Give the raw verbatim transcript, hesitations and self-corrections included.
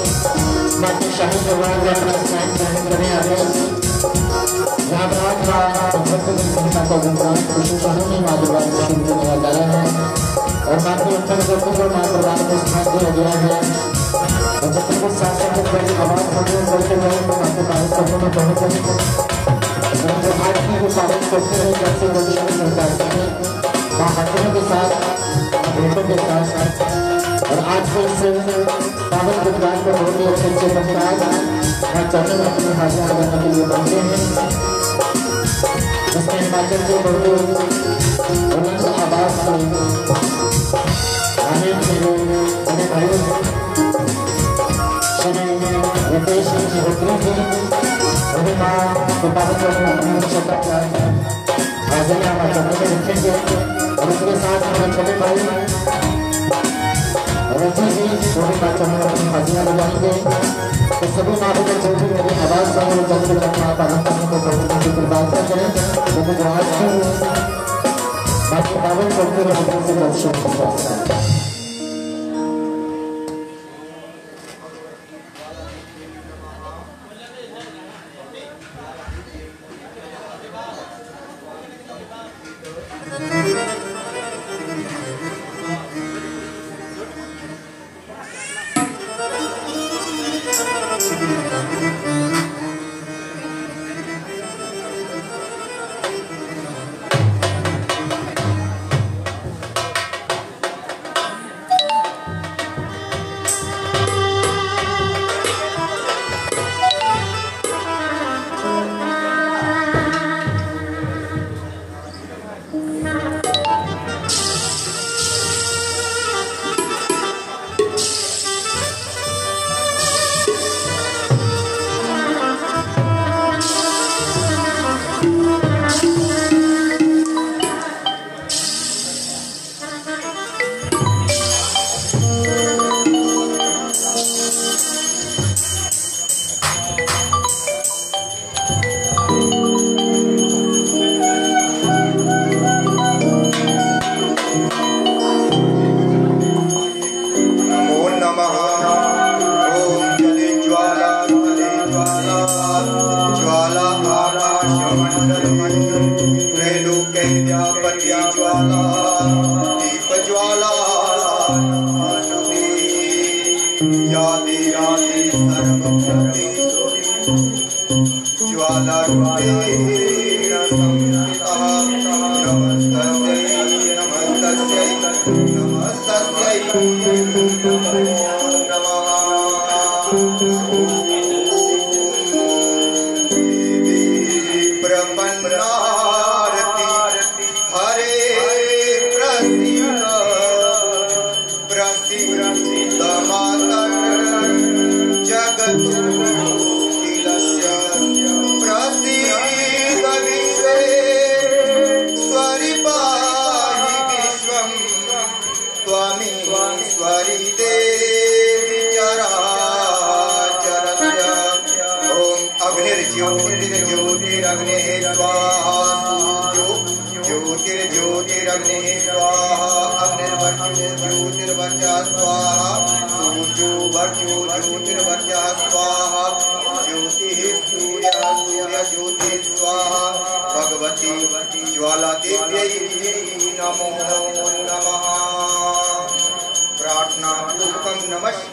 बाकी शाही परिवार का स्नान ग्रहण करने आ गए। यहाँ पर आज का संस्था का गुणगान खुशी कहानी माँ दुर्गा को शुरू किया जा रहा है और माँ के उत्तर करते हुए माँ दुर्गा को स्थान दिया गया है। और जब तक साथ साथ बड़ी आवाज होने करते हुए तो माँ के पालन करने में बहुत अधिक जो आज की जो पालन करते हैं जैसे बड़ी सरकार की माँ हाथियों के साथ बेटों के साथ साथ और आज के इस पावन गुणगान को बहुत ही अच्छे अच्छे संस्कार और चौथे में अपनी हाजिर लगाने के लिए बनते हैं, जिसमें हिमाचल के बहुत बुलंद आवाज से आने मेरे बड़े भाई श्री रितेश चौधरी जी उन्हें माँ पिताजी को अपनी शपथ हाजिर हमारे चौथे में रखेंगे और उसके साथ हमारे छोटे भाई रजी जी जो भी बात चलने अपनी हाजियाँ लगाएंगे तो सभी माँ को जो भी मेरी आवाज़ सुने जल्द से जल्द माँ पालन करने को प्रभु की कृपा करें क्योंकि जो आज की बाकी पावन करते रहने से दर्शन करता है। प्रार्थना पूर्वकं नमः